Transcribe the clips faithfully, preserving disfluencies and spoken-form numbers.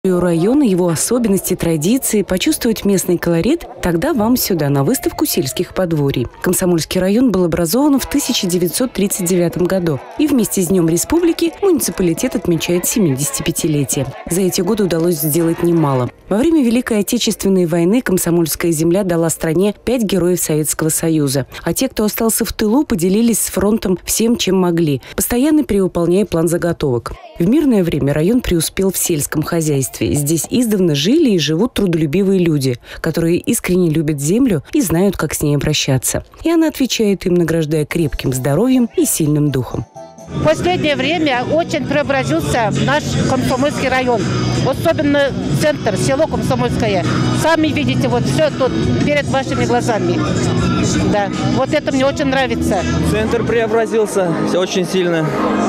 Района, его особенности, традиции, почувствовать местный колорит, тогда вам сюда, на выставку сельских подворий. Комсомольский район был образован в тысяча девятьсот тридцать девятом году, и вместе с Днем Республики муниципалитет отмечает семидесятипятилетие. За эти годы удалось сделать немало. Во время Великой Отечественной войны Комсомольская земля дала стране пять героев Советского Союза, а те, кто остался в тылу, поделились с фронтом всем, чем могли, постоянно перевыполняя план заготовок. В мирное время район преуспел в сельском хозяйстве. Здесь издавна жили и живут трудолюбивые люди, которые искренне любят землю и знают, как с ней обращаться. И она отвечает им, награждая крепким здоровьем и сильным духом. В последнее время очень преобразился наш Комсомольский район. Особенно центр, село Комсомольское. Сами видите, вот все тут перед вашими глазами. Да, вот это мне очень нравится. Центр преобразился очень сильно.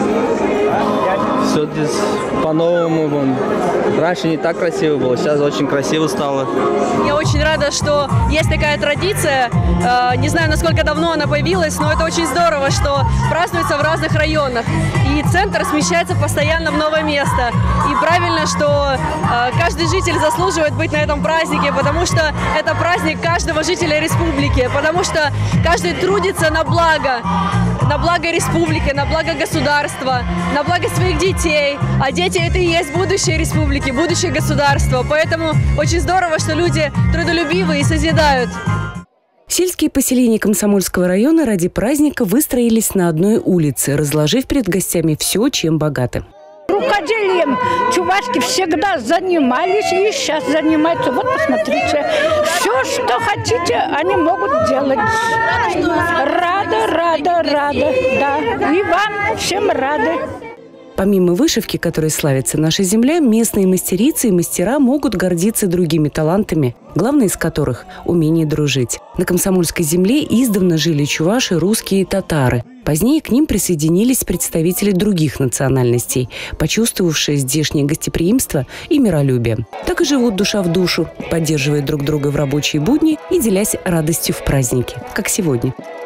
Все здесь по-новому. Раньше не так красиво было, сейчас очень красиво стало. Я очень рада, что есть такая традиция. Не знаю, насколько давно она появилась, но это очень здорово, что празднуется в разных районах. И центр смещается постоянно в новое место. И правильно, что каждый житель заслуживает быть на этом празднике, потому что это праздник каждого жителя республики, потому что каждый трудится на благо. На благо республики, на благо государства, на благо своих детей. А дети – это и есть будущее республики, будущее государства. Поэтому очень здорово, что люди трудолюбивые и созидают. Сельские поселения Комсомольского района ради праздника выстроились на одной улице, разложив перед гостями все, чем богаты. Рукоделием чувашки всегда занимались и сейчас занимаются. Вот посмотрите, все, что хотите, они могут делать. Рада, рада, рада, да. И вам всем рады. Помимо вышивки, которой славится наша земля, местные мастерицы и мастера могут гордиться другими талантами, главное из которых – умение дружить. На Комсомольской земле издавна жили чуваши, русские и татары. Позднее к ним присоединились представители других национальностей, почувствовавшие здешнее гостеприимство и миролюбие. Так и живут душа в душу, поддерживая друг друга в рабочие будни и делясь радостью в праздники, как сегодня.